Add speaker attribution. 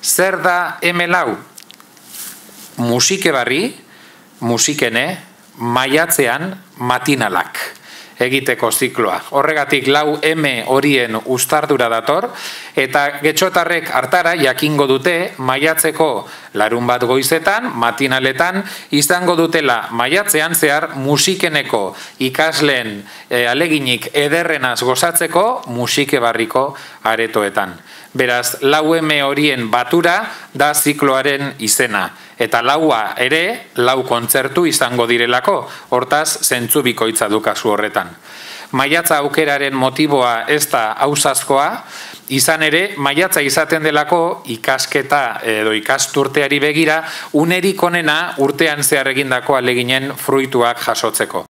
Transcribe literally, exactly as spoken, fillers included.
Speaker 1: Zer da eme lau? Musike barri, musikene, maiatzean matinalak egiteko zikloa. Horregatik lau eme horien uztardura dator, eta getxotarrek hartara jakingo dute maiatzeko larun bat goizetan, matinaletan, izango dutela maiatzean zehar musikeneko ikasleen e, aleginik ederrenaz gozatzeko musike barriko aretoetan. Beraz, lau eme horien batura da zikloaren izena. Eta laua ere, lau kontzertu izango direlako, hortaz, zentzu bikoitza dukazu horretan. Maiatza aukeraren motiboa ez da hausazkoa, izan ere, maiatza izaten delako ikasketa edo ikasturteari begira, unerik onena urtean zehar egindako aleginen fruituak jasotzeko.